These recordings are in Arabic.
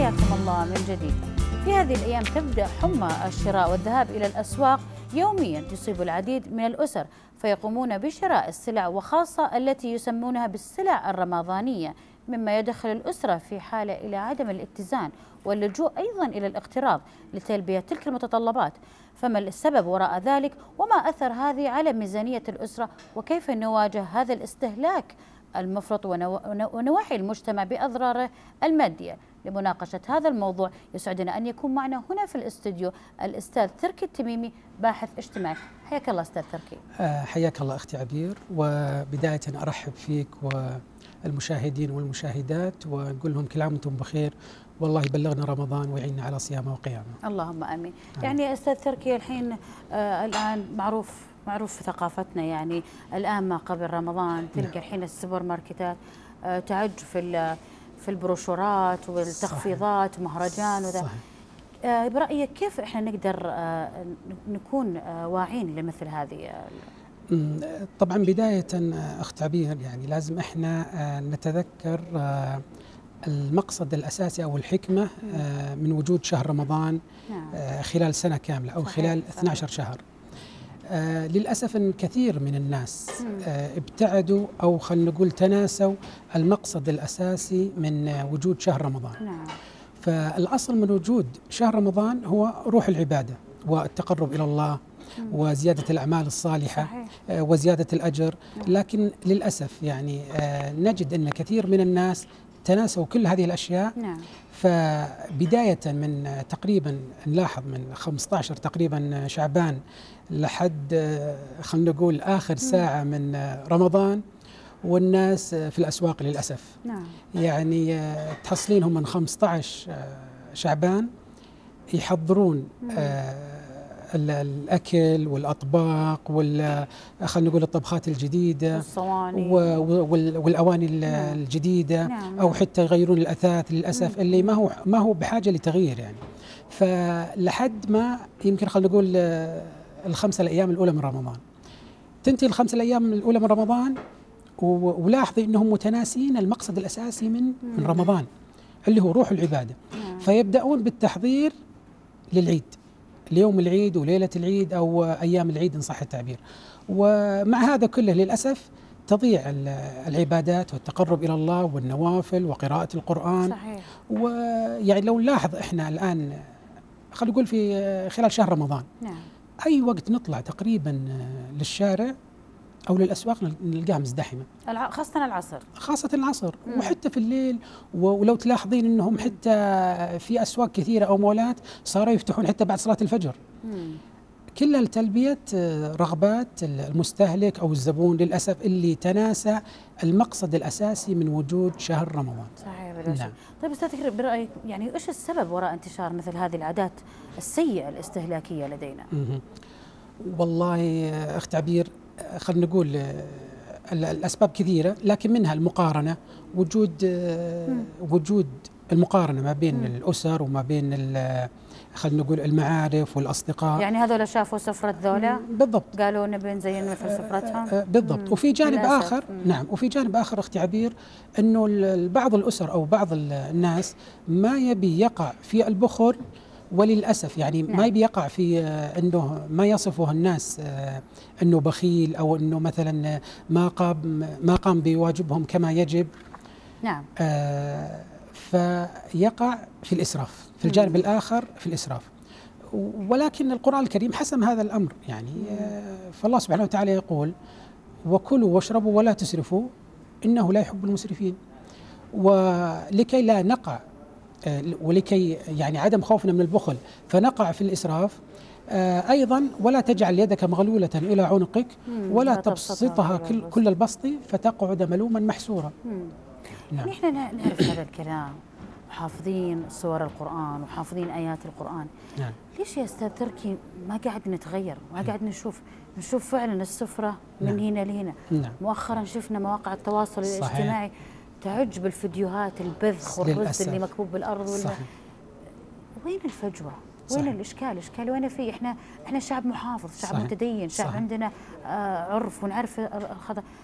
حياكم الله من جديد. في هذه الأيام تبدأ حمى الشراء والذهاب إلى الأسواق يوميا تصيب العديد من الأسر، فيقومون بشراء السلع وخاصة التي يسمونها بالسلع الرمضانية، مما يدخل الأسرة في حالة إلى عدم الاتزان واللجوء أيضا إلى الاقتراض لتلبية تلك المتطلبات. فما السبب وراء ذلك، وما أثر هذه على ميزانية الأسرة، وكيف نواجه هذا الاستهلاك المفرط ونوعي المجتمع بأضراره المادية؟ لمناقشة هذا الموضوع يسعدنا أن يكون معنا هنا في الاستوديو الأستاذ تركي التميمي، باحث اجتماعي. حياك الله أستاذ تركي. حياك الله أختي عبير، وبداية أرحب فيك والمشاهدين والمشاهدات ونقول لهم كل عام وأنتم بخير، والله يبلغنا رمضان ويعيننا على صيامه وقيامه. اللهم آمين. يعني يا أستاذ تركي الحين الآن معروف في ثقافتنا، يعني الآن ما قبل رمضان تلقى الحين السوبر ماركتات تعج في البروشورات والتخفيضات ومهرجان وذا. برأيك كيف احنا نقدر نكون واعين لمثل هذه؟ طبعا بداية أخت عبير، يعني لازم احنا نتذكر المقصد الأساسي أو الحكمة من وجود شهر رمضان خلال سنة كاملة أو خلال 12 شهر. للأسف أن كثير من الناس ابتعدوا أو خلينا نقول تناسوا المقصد الأساسي من وجود شهر رمضان. فالأصل من وجود شهر رمضان هو روح العبادة والتقرب إلى الله وزيادة الأعمال الصالحة وزيادة الأجر، لكن للأسف يعني نجد أن كثير من الناس تناسوا كل هذه الأشياء. فبداية من تقريبا نلاحظ من 15 تقريبا شعبان لحد خلينا نقول آخر ساعة من رمضان والناس في الأسواق للأسف. يعني تحصلينهم من 15 شعبان يحضرون الأكل والأطباق خلينا نقول الطبخات الجديدة والصواني والأواني الجديدة، أو حتى يغيرون الأثاث للأسف اللي ما هو بحاجة لتغيير. يعني فلحد ما يمكن خلينا نقول الخمسة الأيام الأولى من رمضان تنتهي الخمسة الأيام الأولى من رمضان، ولاحظي أنهم متناسين المقصد الأساسي من رمضان اللي هو روح العبادة. فيبدأون بالتحضير للعيد، ليوم العيد وليلة العيد أو أيام العيد إن صح التعبير. ومع هذا كله للأسف تضيع العبادات والتقرب إلى الله والنوافل وقراءة القرآن. صحيح. ويعني لو نلاحظ إحنا الآن خلينا نقول في خلال شهر رمضان أي وقت نطلع تقريبا للشارع أو للأسواق نلقاها مزدحمة، خاصة العصر وحتى في الليل. ولو تلاحظين أنهم حتى في أسواق كثيرة أو مولات صاروا يفتحون حتى بعد صلاة الفجر، كلها لتلبية رغبات المستهلك أو الزبون للأسف اللي تناسى المقصد الأساسي من وجود شهر رمضان. صحيح. طيب أستاذ تكريم، برأيك يعني إيش السبب وراء انتشار مثل هذه العادات السيئة الاستهلاكية لدينا؟ والله أخت عبير خلينا نقول الأسباب كثيرة، لكن منها المقارنة، وجود المقارنة ما بين الأسر وما بين خلينا نقول المعارف والأصدقاء. يعني هذول شافوا سفرة ذولا بالضبط قالوا نبي نزين مثل سفرتهم. بالضبط. وفي جانب آخر وفي جانب آخر أختي عبير أنه بعض الأسر أو بعض الناس ما يبي يقع في البخل، وللأسف يعني ما يبي يقع في أنه ما يصفه الناس أنه بخيل أو أنه مثلا ما قام بواجبهم كما يجب. فيقع في الإسراف في الجانب الآخر في الإسراف. ولكن القرآن الكريم حسم هذا الأمر، يعني فالله سبحانه وتعالى يقول: وكلوا واشربوا ولا تسرفوا إنه لا يحب المسرفين. ولكي لا نقع ولكي يعني عدم خوفنا من البخل فنقع في الإسراف، أيضا ولا تجعل يدك مغلولة إلى عنقك ولا تبسطها كل البسط فتقعد ملوما محسورا. يعني احنا نعرف هذا الكلام، وحافظين سور القرآن وحافظين آيات القرآن. ليش يا أستاذ تركي ما قاعد نتغير؟ ما قاعد نشوف فعلا السفرة من هنا لهنا؟ مؤخرا شفنا مواقع التواصل الاجتماعي تعج بالفيديوهات البذخ والرز اللي مكبوب بالأرض. وين الفجوة؟ وين الإشكال وين فيه؟ احنا شعب محافظ، شعب متدين، شعب عندنا عرف ونعرف الخطأ.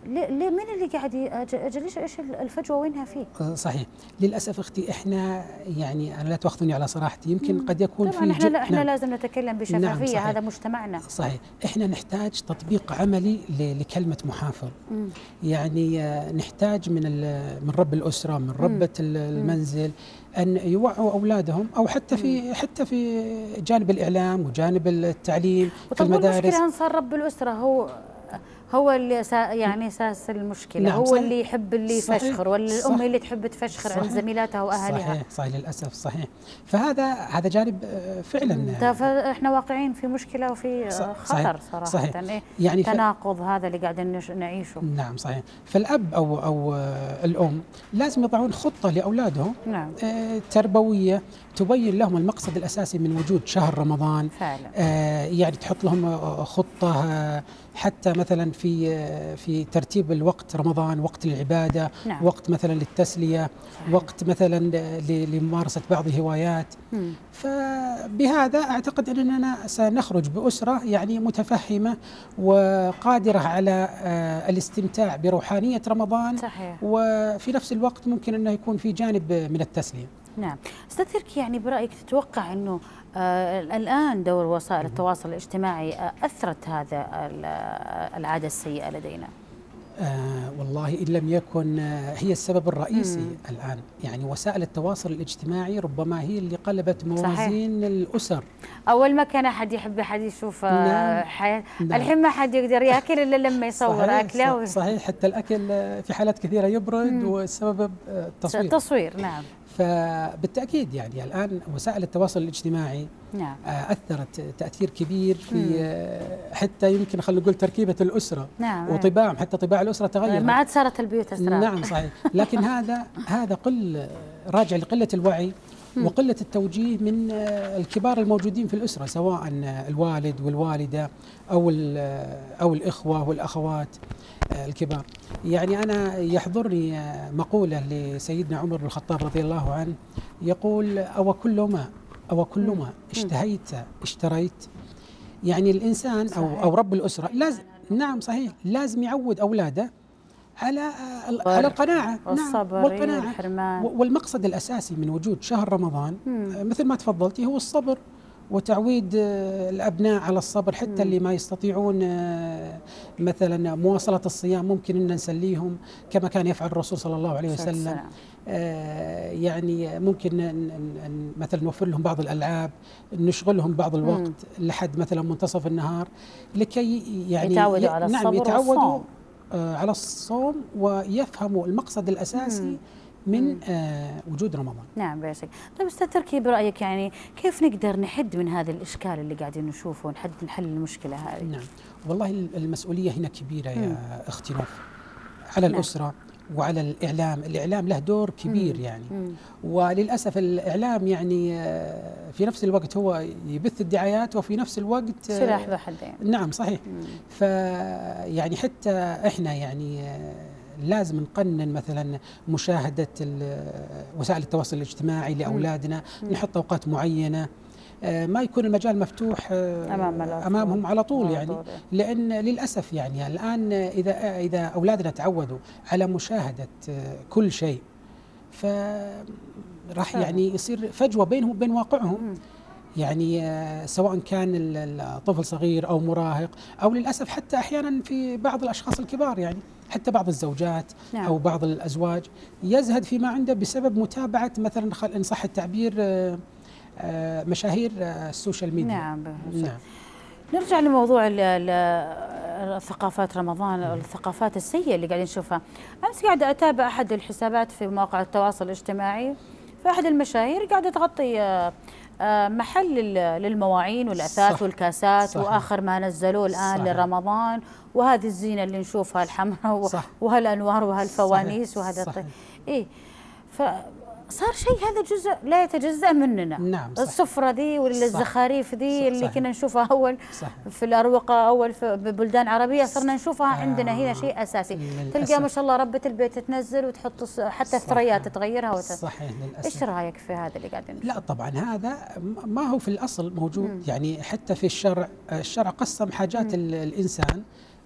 ليه مين اللي قاعد أجل إيش الفجوة وينها فيه؟ صحيح. للأسف أختي إحنا يعني أنا لا تأخذوني على صراحتي، يمكن قد يكون طبعا في إحنا لازم نتكلم بشفافية. نعم هذا مجتمعنا. صحيح. إحنا نحتاج تطبيق عملي لكلمة محافظ. يعني نحتاج من رب الأسرة، من ربة المنزل، أن يوعوا أولادهم، أو حتى في جانب الإعلام وجانب التعليم في المدارس. المشكلة صار رب الأسرة هو اللي يعني اساس المشكله. نعم هو صحيح. اللي يحب اللي يفشخر، ولا الام اللي تحب تفشخر عند زميلاتها واهاليها. صحيح للاسف. صحيح. فهذا جانب فعلا. فاحنا واقعين في مشكله وفي خطر صراحه. صحيح. يعني تناقض هذا اللي قاعدين نعيشه. نعم صحيح. فالاب او الام لازم يضعون خطه لاولادهم. نعم. تربويه تبين لهم المقصد الاساسي من وجود شهر رمضان. فعلا. يعني تحط لهم خطه، حتى مثلا في ترتيب الوقت، رمضان وقت العباده. نعم. وقت مثلا للتسليه. وقت مثلا لممارسه بعض الهوايات. فبهذا اعتقد اننا سنخرج باسره يعني متفهمه وقادره على الاستمتاع بروحانيه رمضان. صحيح. وفي نفس الوقت ممكن انه يكون في جانب من التسليه. نعم. استاذ تركي، يعني برايك تتوقع انه الان دور وسائل التواصل الاجتماعي اثرت هذا العاده السيئه لدينا؟ والله إن لم يكن هي السبب الرئيسي الآن. يعني وسائل التواصل الاجتماعي ربما هي اللي قلبت موازين الأسر. أول ما كان أحد يحب أحد يشوف حياة. نعم. الحين ما حد يقدر يأكل إلا لما يصور أكله. صحيح. حتى الأكل في حالات كثيرة يبرد والسبب التصوير. نعم. فبالتأكيد يعني الآن وسائل التواصل الاجتماعي نعم. أثرت تأثير كبير في حتى يمكن خلينا نقول تركيبة الأسرة. نعم. وطباعهم، حتى طباع الأسرة تغير. ما عاد صارت البيوت أسرار. نعم صحيح. لكن هذا راجع لقلة الوعي وقلة التوجيه من الكبار الموجودين في الأسرة، سواء الوالد والوالدة أو الإخوة والأخوات الكبار. يعني أنا يحضرني مقولة لسيدنا عمر بن الخطاب رضي الله عنه، يقول: أو كل ما اشتهيت اشتريت. يعني الإنسان أو رب الأسرة لازم، نعم صحيح، لازم يعود أولاده على القناعة والصبر والحرمان. والمقصد الأساسي من وجود شهر رمضان مثل ما تفضلتي هو الصبر، وتعويد الأبناء على الصبر. حتى اللي ما يستطيعون مثلا مواصلة الصيام ممكن أن نسليهم كما كان يفعل الرسول صلى الله عليه وسلم. يعني ممكن مثلا نوفر لهم بعض الألعاب، نشغلهم بعض الوقت لحد مثلا منتصف النهار، لكي يعني يتعودوا على الصبر يتعودوا على الصوم ويفهموا المقصد الأساسي من وجود رمضان. نعم باشك. طيب استاذ تركي، برايك يعني كيف نقدر نحد من هذا الاشكال اللي قاعدين نشوفه ونحل المشكله هذه؟ نعم والله المسؤوليه هنا كبيره يا اختي نوف، على الاسره وعلى الإعلام له دور كبير يعني. وللأسف الإعلام يعني في نفس الوقت هو يبث الدعايات وفي نفس الوقت سلاح ذو حدين. نعم صحيح. فيعني حتى إحنا يعني لازم نقنن مثلا مشاهدة وسائل التواصل الاجتماعي لأولادنا، نحط أوقات معينة، ما يكون المجال مفتوح أمامهم على طول يعني. لأن للأسف يعني الآن إذا أولادنا تعودوا على مشاهدة كل شيء، فراح يعني يصير فجوة بينهم وبين واقعهم. يعني سواء كان الطفل صغير أو مراهق، أو للأسف حتى أحيانا في بعض الأشخاص الكبار، يعني حتى بعض الزوجات أو بعض الأزواج يزهد فيما عنده بسبب متابعة مثلا إن صح التعبير مشاهير السوشيال ميديا. نعم. نرجع لموضوع الثقافات رمضان، الثقافات السيئة اللي قاعدين نشوفها. أمس قاعدة أتابع أحد الحسابات في مواقع التواصل الاجتماعي، فأحد المشاهير قاعدة تغطي محل للمواعين والأثاث والكاسات. صحيح. وآخر ما نزلوه الآن لرمضان، وهذه الزينة اللي نشوفها الحمراء وهالأنوار وهالفوانيس وهذا صار شيء هذا جزء لا يتجزأ مننا. نعم صحيح. السفرة ذي والزخاريف ذي اللي كنا نشوفها أول في الأروقة، أول في بلدان عربية صرنا نشوفها عندنا هنا شيء أساسي. تلقى ما شاء الله ربة البيت تنزل وتحط حتى الثريات تغيرها صحيح للأسف. إيش رأيك في هذا اللي قاعدين نشوفه؟ لا طبعا هذا ما هو في الأصل موجود. يعني حتى في الشرع قسم حاجات الإنسان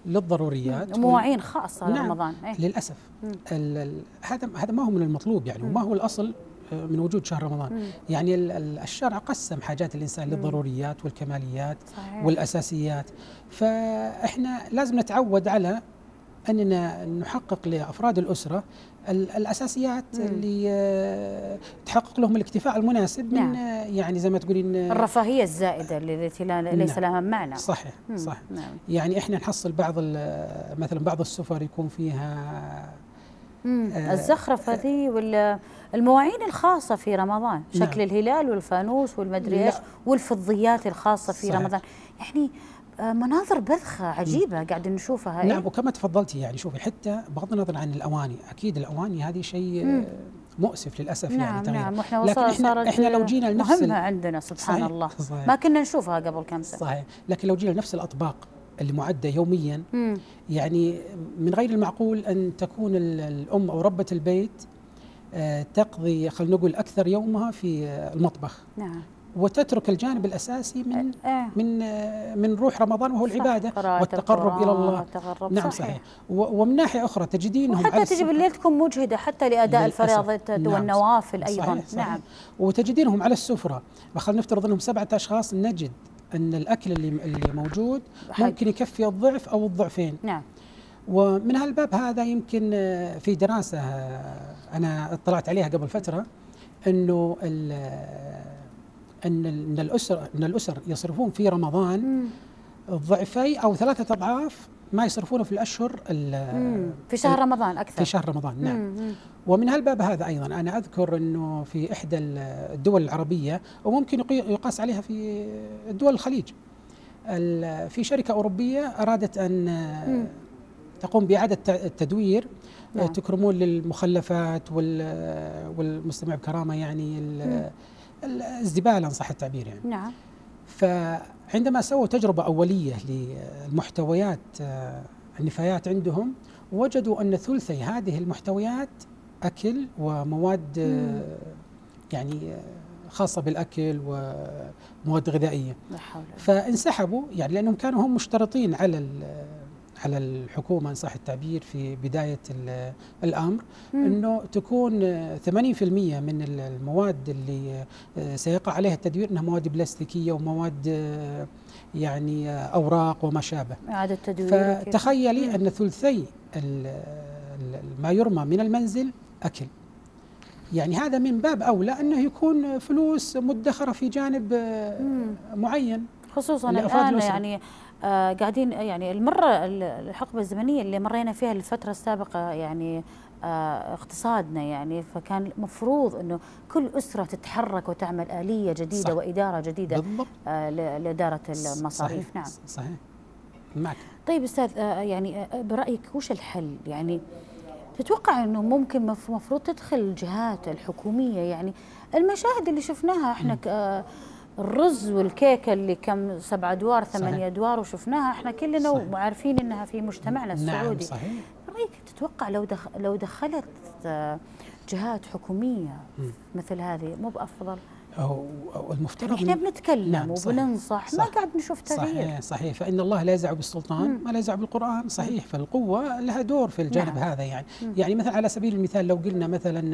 للضروريات مواعين خاصة نعم لرمضان. للأسف هذا ما هو من المطلوب يعني، وما هو الأصل من وجود شهر رمضان. يعني الشرع قسم حاجات الإنسان للضروريات والكماليات صحيح. والأساسيات، فإحنا لازم نتعود على أننا نحقق لأفراد الأسرة الأساسيات اللي تحقق لهم الاكتفاء المناسب من يعني زي ما تقولين الرفاهية الزائدة التي ليس لها معنى. صحيح صح. يعني إحنا نحصل مثلا بعض السفر يكون فيها الزخرفة ذي والمواعين الخاصة في رمضان، شكل الهلال والفانوس والمدري ايش والفضيات الخاصة في رمضان، يعني مناظر بذخة عجيبة قاعدين نشوفها. نعم وكما تفضلتي يعني شوفي حتى بغض النظر عن الأواني، أكيد الأواني هذه شيء مؤسف للأسف. نعم يعني تغيير. نعم. لكن احنا لو جينا لنفس مهمة عندنا سبحان صحيح الله صحيح. ما كنا نشوفها قبل كم سنة. صحيح. لكن لو جينا لنفس الأطباق اللي معدة يوميا يعني من غير المعقول أن تكون الأم أو ربة البيت تقضي خلينا نقول أكثر يومها في المطبخ. نعم. وتترك الجانب الأساسي من روح رمضان وهو العبادة والتقرب إلى الله. نعم صحيح. ومن ناحية أخرى تجدينهم وحتى تجي بالليل تكون مجهدة حتى لأداء الفرائض والنوافل أيضا. صحيح صحيح. نعم. وتجدينهم على السفرة، خلينا نفترض أنهم 7 أشخاص، نجد أن الأكل اللي موجود ممكن يكفي الضعف أو الضعفين. نعم. ومن هالباب هذا يمكن في دراسة أنا اطلعت عليها قبل فترة أنه أن الأسر يصرفون في رمضان ضعفي أو 3 أضعاف ما يصرفونه في الأشهر في شهر رمضان أكثر. في شهر رمضان نعم. ومن هالباب هذا أيضا أنا أذكر أنه في إحدى الدول العربية وممكن يقاس عليها في الدول الخليج، في شركة أوروبية أرادت أن تقوم بإعادة التدوير تكرمون للمخلفات والمستمع بكرامة يعني الزبالة إن صح التعبير يعني. نعم. فعندما سووا تجربة أولية للمحتويات النفايات عندهم وجدوا أن ثلثي هذه المحتويات أكل ومواد يعني خاصة بالأكل ومواد غذائية. فانسحبوا يعني لأنهم كانوا هم مشترطين على الحكومة إن صح التعبير في بداية الأمر أنه تكون 80% من المواد اللي سيقع عليها التدوير أنها مواد بلاستيكية ومواد يعني أوراق وما شابه. إعادة تدوير. فتخيلي أن ثلثي ما يرمى من المنزل أكل، يعني هذا من باب أولى أنه يكون فلوس مدخرة في جانب معين، خصوصا الآن يعني قاعدين يعني الحقبة الزمنية اللي مرينا فيها الفترة السابقة يعني اقتصادنا يعني، فكان مفروض انه كل أسرة تتحرك وتعمل آلية جديدة صح. وإدارة جديدة لإدارة المصاريف. صحيح. نعم صحيح معك. طيب أستاذ يعني برأيك وش الحل؟ يعني تتوقع انه ممكن مفروض تدخل الجهات الحكومية، يعني المشاهد اللي شفناها احنا الرز والكيكة اللي كم 7 أدوار 8 أدوار وشفناها احنا كلنا وعارفين انها في مجتمعنا السعودي. نعم صحيح. رأيك تتوقع لو دخلت جهات حكومية مثل هذه مو بأفضل؟ المفترض احنا بنتكلم نعم وبننصح ما قاعد نشوف تغيير. صحيح. فإن الله لا يزع بالسلطان ما لا يزع بالقرآن. صحيح. فالقوة لها دور في الجانب هذا يعني. يعني مثلا على سبيل المثال لو قلنا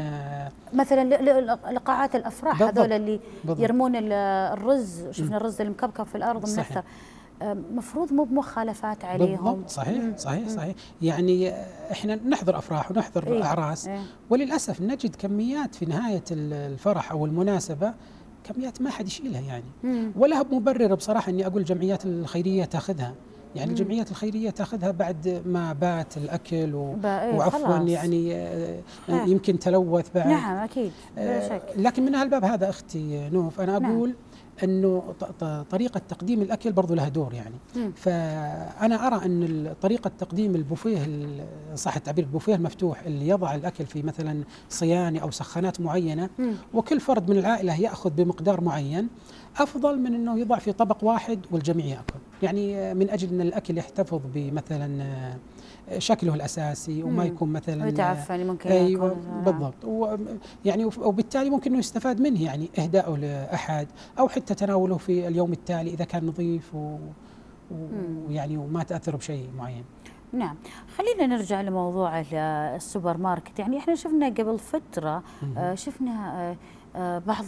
مثلا لقاعات الأفراح هذول اللي يرمون الرز، شفنا الرز المكبكب في الأرض منثر، مفروض مو بمخالفات عليهم. بالضبط. صحيح. يعني احنا نحضر افراح ونحضر اعراس وللاسف نجد كميات في نهايه الفرح او المناسبه كميات ما حد يشيلها يعني. ولا مبرر بصراحه اني اقول الجمعيات الخيريه تاخذها، يعني الجمعيات الخيريه تاخذها بعد ما بات الاكل وعفوا يعني يمكن تلوث بعد. نعم اكيد بلا شك. لكن من هالباب هذا اختي نوف انا اقول انه طريقه تقديم الاكل برضو لها دور يعني. فانا ارى ان طريقه تقديم البوفيه صح التعبير البوفيه المفتوح اللي يضع الاكل في مثلا صياني او سخانات معينه وكل فرد من العائله ياخذ بمقدار معين افضل من انه يضع في طبق واحد والجميع ياكل، يعني من اجل ان الاكل يحتفظ بمثلا شكله الاساسي وما يكون مثلا ويتعفن ممكن ايوه بالضبط يعني وبالتالي ممكن انه يستفاد منه يعني اهدائه لاحد او حتى تناوله في اليوم التالي اذا كان نظيف ويعني وما تاثر بشيء معين. نعم، خلينا نرجع لموضوع السوبر ماركت. يعني احنا شفنا قبل فترة شفنا بعض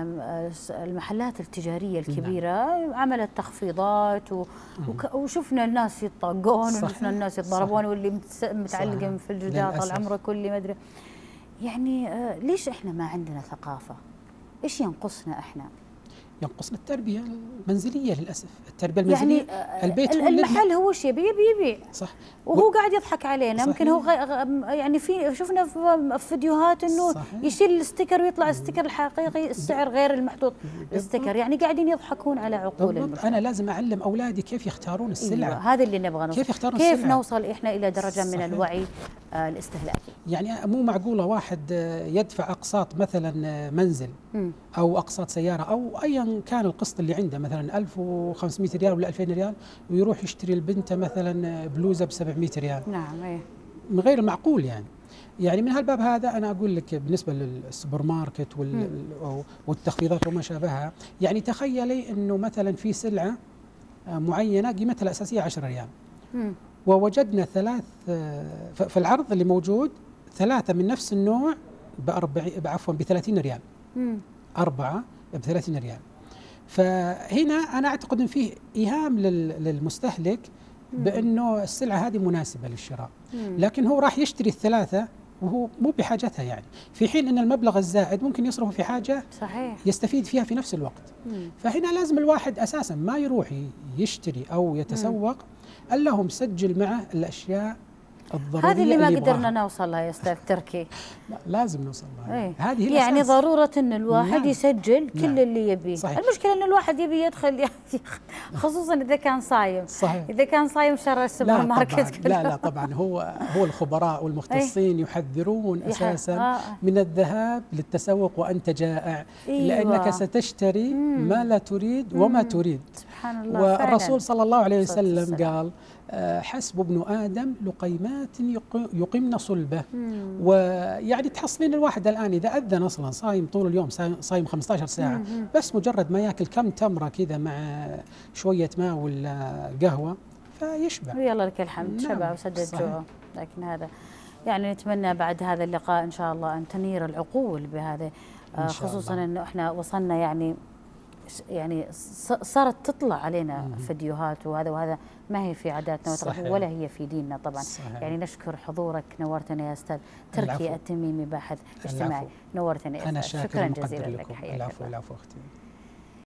المحلات التجارية الكبيرة عملت تخفيضات وشفنا الناس يطاقون وشفنا الناس يتضربون واللي متعلقة في الجدار طال عمرك واللي ما ادري. يعني ليش احنا ما عندنا ثقافة؟ ايش ينقصنا احنا؟ ينقصنا التربية المنزلية للأسف. التربية المنزلية يعني البيت المحل هو وش يبيع صح، وهو قاعد يضحك علينا. يمكن هو يعني في شفنا في فيديوهات انه يشيل الستيكر ويطلع الستيكر الحقيقي السعر غير المحطوط الستيكر. يعني قاعدين يضحكون على عقول المجتمع. انا لازم اعلم اولادي كيف يختارون السلعه. هذا اللي نبغى نوصل، كيف يختارون كيف السلعة. نوصل احنا الى درجه من الوعي الاستهلاكي. يعني مو معقوله واحد يدفع اقساط مثلا منزل او اقساط سياره او ايا كان القسط اللي عنده مثلا 1500 ريال ولا 2000 ريال ويروح يشتري لبنته مثلا بلوزه ب 700 ريال. نعم ايه، من غير المعقول. يعني من هالباب هذا انا اقول لك بالنسبه للسوبر ماركت والتخفيضات وما شابهها. يعني تخيلي انه مثلا في سلعه معينه قيمتها الاساسيه 10 ريال ووجدنا في العرض اللي موجود 3 من نفس النوع ب 30 ريال. 4 ب 30 ريال. فهنا انا اعتقد ان فيه ايهام للمستهلك بانه السلعه هذه مناسبه للشراء، لكن هو راح يشتري الثلاثه وهو مو بحاجتها. يعني في حين ان المبلغ الزائد ممكن يصرفه في حاجه صحيح يستفيد فيها في نفس الوقت. فهنا لازم الواحد اساسا ما يروح يشتري او يتسوق الا هو مسجل معه الاشياء الضروريه. هذه اللي ما قدرنا نوصل لها يا استاذ تركي. لا لازم نوصل لها. ايه. هذه يعني ضروره ان الواحد يسجل كل اللي يبيه. صحيح. المشكله ان الواحد يبي يدخل خصوصا اذا كان صايم. صحيح. اذا كان صايم شر السوبر ماركت كله. لا طبعا هو الخبراء والمختصين يحذرون اساسا من الذهاب للتسوق وانت جائع. لانك ستشتري ما لا تريد وما تريد. سبحان الله. والرسول صلى الله عليه وسلم قال حسب ابن آدم لقيمات يقمن صلبه. ويعني تحصلين الواحد الآن إذا أذن أصلا صايم طول اليوم، صايم 15 ساعة، بس مجرد ما يأكل كم تمرة كذا مع شوية ماء ولا قهوة فيشبع. ويلا لك الحمد. شبع وسدد جوعه. لكن هذا يعني نتمنى بعد هذا اللقاء إن شاء الله أن تنير العقول بهذا، خصوصا أنه إحنا وصلنا يعني صارت تطلع علينا فيديوهات وهذا ما هي في عاداتنا وتقاليدنا ولا هي في ديننا طبعا. صحيح. يعني نشكر حضورك، نورتنا يا استاذ تركي التميمي باحث اجتماعي. نورتني. أنا شكرا جزيلا لك. العفو اختي.